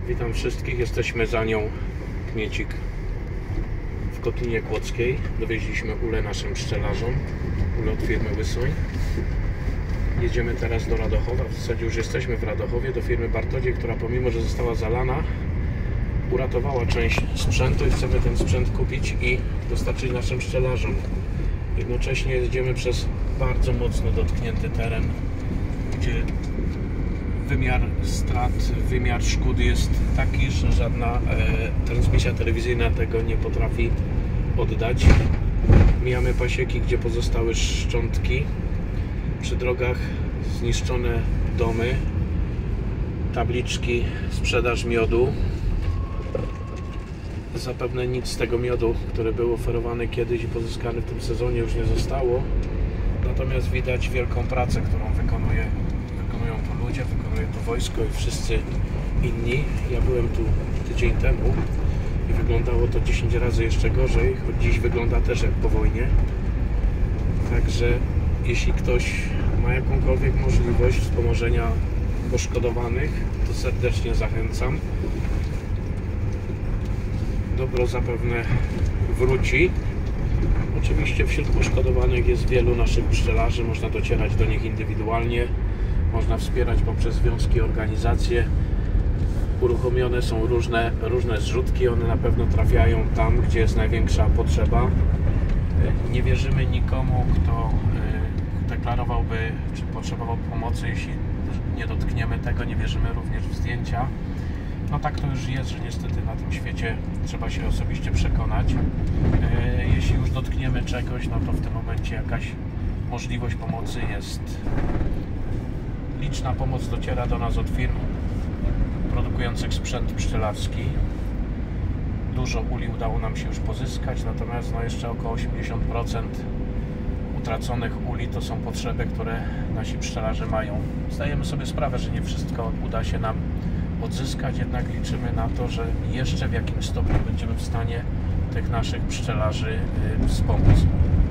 Witam wszystkich, jesteśmy za nią Kmiecik w Kotlinie Kłodzkiej. Dowieźliśmy ulę naszym pszczelarzom, ulę od firmy Łysoń. Jedziemy teraz do Radochowa, w zasadzie już jesteśmy w Radochowie, do firmy Bartodzie, która pomimo, że została zalana, uratowała część sprzętu i chcemy ten sprzęt kupić i dostarczyć naszym pszczelarzom. Jednocześnie jedziemy przez bardzo mocno dotknięty teren, gdzie wymiar strat, wymiar szkód jest taki, że żadna transmisja telewizyjna tego nie potrafi oddać. Mijamy pasieki, gdzie pozostały szczątki, przy drogach zniszczone domy, tabliczki sprzedaż miodu. Zapewne nic z tego miodu, który był oferowany kiedyś i pozyskany w tym sezonie, już nie zostało. Natomiast widać wielką pracę, którą wykonują tu ludzie, wykonuje to wojsko i wszyscy inni. Ja byłem tu tydzień temu i wyglądało to 10 razy jeszcze gorzej, choć dziś wygląda też jak po wojnie. Także jeśli ktoś ma jakąkolwiek możliwość wspomożenia poszkodowanych, to serdecznie zachęcam. Dobro zapewne wróci. Oczywiście wśród poszkodowanych jest wielu naszych pszczelarzy, można docierać do nich indywidualnie, można wspierać poprzez związki, organizacje. Uruchomione są różne zrzutki, one na pewno trafiają tam, gdzie jest największa potrzeba. Nie wierzymy nikomu, kto deklarowałby, czy potrzebował pomocy, jeśli nie dotkniemy tego. Nie wierzymy również w zdjęcia. No tak to już jest, że niestety na tym świecie trzeba się osobiście przekonać. Jeśli już dotkniemy czegoś, no to w tym momencie jakaś możliwość pomocy jest. Liczna pomoc dociera do nas od firm produkujących sprzęt pszczelarski. Dużo uli udało nam się już pozyskać, natomiast no jeszcze około 80% utraconych uli to są potrzeby, które nasi pszczelarze mają. Zdajemy sobie sprawę, że nie wszystko uda się nam odzyskać, jednak liczymy na to, że jeszcze w jakimś stopniu będziemy w stanie tych naszych pszczelarzy wspomóc.